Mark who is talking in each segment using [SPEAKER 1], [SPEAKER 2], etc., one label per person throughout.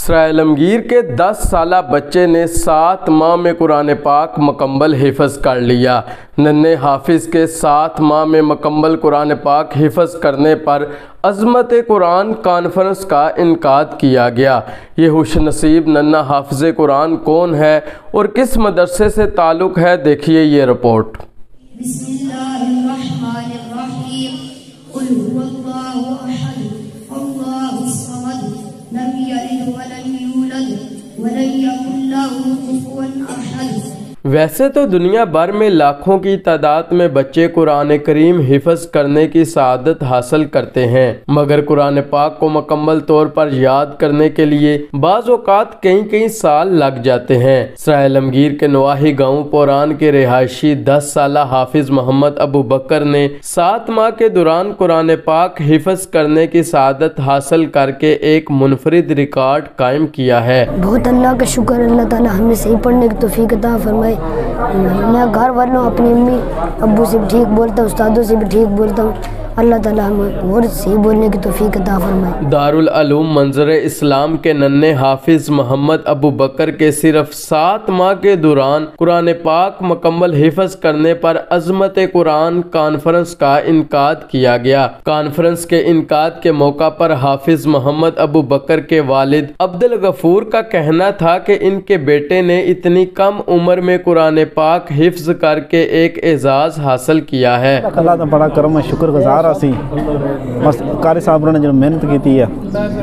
[SPEAKER 1] سرائے عالمگیر کے 10 سالہ بچے نے 7 ماہ میں قرآن پاک مکمل حفظ کر لیا۔ ننھے حافظ کے 7 ماہ میں مکمل قرآن پاک حفظ کرنے پر عظمت قرآن کانفرنس کا انعقاد کیا گیا۔ یہ خوش نصیب ننھا حافظ قرآن کون ہے اور کس مدرسے سے تعلق ہے، دیکھیے یہ رپورٹ۔
[SPEAKER 2] بسم اللہ الرحمن الرحیم قل هو اللہ احد اللہ الصمد لم یلد ولم یولد ولم یکن له کفوا احد۔
[SPEAKER 1] ویسے تو دنیا بھر میں لاکھوں کی تعداد میں بچے قرآن کریم حفظ کرنے کی سعادت حاصل کرتے ہیں، مگر قرآن پاک کو مکمل طور پر یاد کرنے کے لیے بعض اوقات کئی سال لگ جاتے ہیں۔ سرائے عالمگیر کے نواحی گاؤں پوران کے رہائشی 10 سالہ حافظ محمد ابو بکر نے 7 ماہ کے دوران قرآن پاک حفظ کرنے کی سعادت حاصل کر کے ایک منفرد ریکارڈ قائم کیا ہے۔
[SPEAKER 3] بہت اللہ کا شکر، اللہ تعالیٰ ہمیں صحیح پڑھنے کی توفیق عطا فرمائے۔ میں گھر والوں اپنی امی ابو سے بھی ٹھیک بولتا ہوں، استادوں سے بھی ٹھیک بولتا ہوں۔ اللہ تعالیٰ ہمیں اور صحیح بولنے کی توفیق عطا فرمائے۔
[SPEAKER 1] دارالعلوم منظر اسلام کے ننھے حافظ محمد ابو بکر کے صرف 7 ماہ کے دوران قرآن پاک مکمل حفظ کرنے پر عظمت قرآن کانفرنس کا انعقاد کیا گیا۔ کانفرنس کے انعقاد کے موقع پر حافظ محمد ابو بکر کے والد عبدالغفور کا کہنا تھا کہ ان کے بیٹے نے اتنی کم عمر میں قرآن پاک حفظ کر کے ایک اعزاز حاصل کیا ہے۔
[SPEAKER 4] اللہ کا بڑا کرم ہے، شکر گزار سی بس قاری صاحب نے جو محنت کی ہے،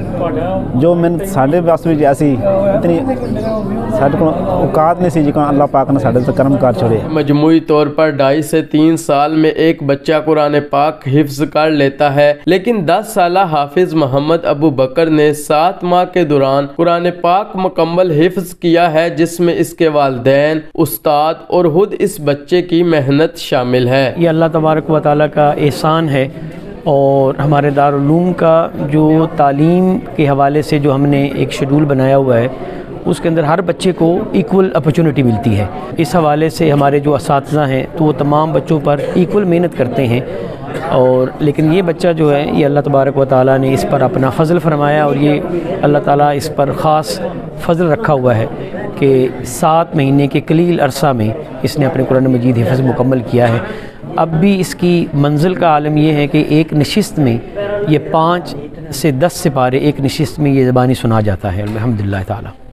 [SPEAKER 4] جو محنت ساڈے واسطے بھی ایسی اتنی ساڈے کو اوقات نہیں سی جکا اللہ پاک نے ساڈے تے کرم کر چھوڑے۔
[SPEAKER 1] مجموعی طور پر 2.5 سے 3 سال میں ایک بچہ قرآن پاک حفظ کر لیتا ہے، لیکن 10 سالہ حافظ محمد ابو بکر نے 7 ماہ کے دوران قرآن پاک مکمل حفظ کیا ہے، جس میں اس کے والدین، استاد اور خود اس بچے کی محنت شامل ہے۔
[SPEAKER 5] یہ اللہ تبارک و تعالیٰ کا احسان ہے، اور ہمارے دارالعلوم کا جو تعلیم کے حوالے سے جو ہم نے ایک شیڈول بنایا ہوا ہے، اس کے اندر ہر بچے کو ایکول اپرچونٹی ملتی ہے۔ اس حوالے سے ہمارے جو اساتذہ ہیں تو وہ تمام بچوں پر ایکول محنت کرتے ہیں، اور لیکن یہ بچہ جو ہے یہ اللہ تبارک و تعالیٰ نے اس پر اپنا فضل فرمایا، اور یہ اللہ تعالیٰ اس پر خاص فضل رکھا ہوا ہے کہ 7 مہینے کے قلیل عرصہ میں اس نے اپنے قرآن مجید حفظ مکمل کیا ہے۔ اب بھی اس کی منزل کا عالم یہ ہے کہ ایک نشست میں یہ 5 سے 10 سپارے ایک نشست میں یہ زبانی سنا جاتا ہے، الحمدللہ تعالیٰ۔